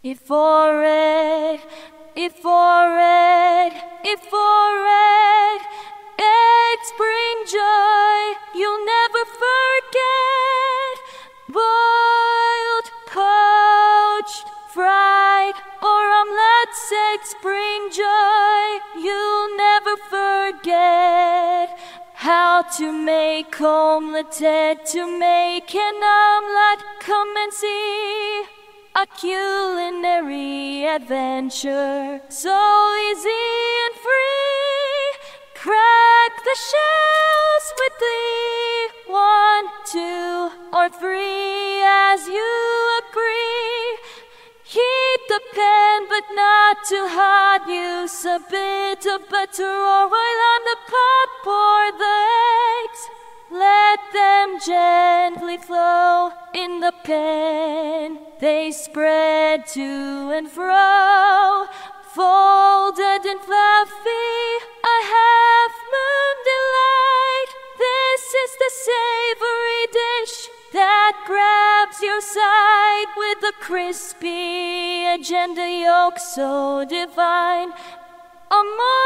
effortlessly, effortlessly, eggs bring joy, you'll never forget. Boiled, poached, fried, or omelets, eggs bring joy, you'll never forget. How to make omelet, to make an omelet, come and see. A culinary adventure, so easy and free. Crack the shells with glee, 1, 2, or 3 as you agree. Heat the pan but not too hot. Use a bit of butter or oil on the pot. Pour the eggs, let them gently flow in the pan. They spread to and fro, folded and fluffy, a half-moon delight. This is the savory dish that grabs your side, with a crispy edge and a yolk so divine. A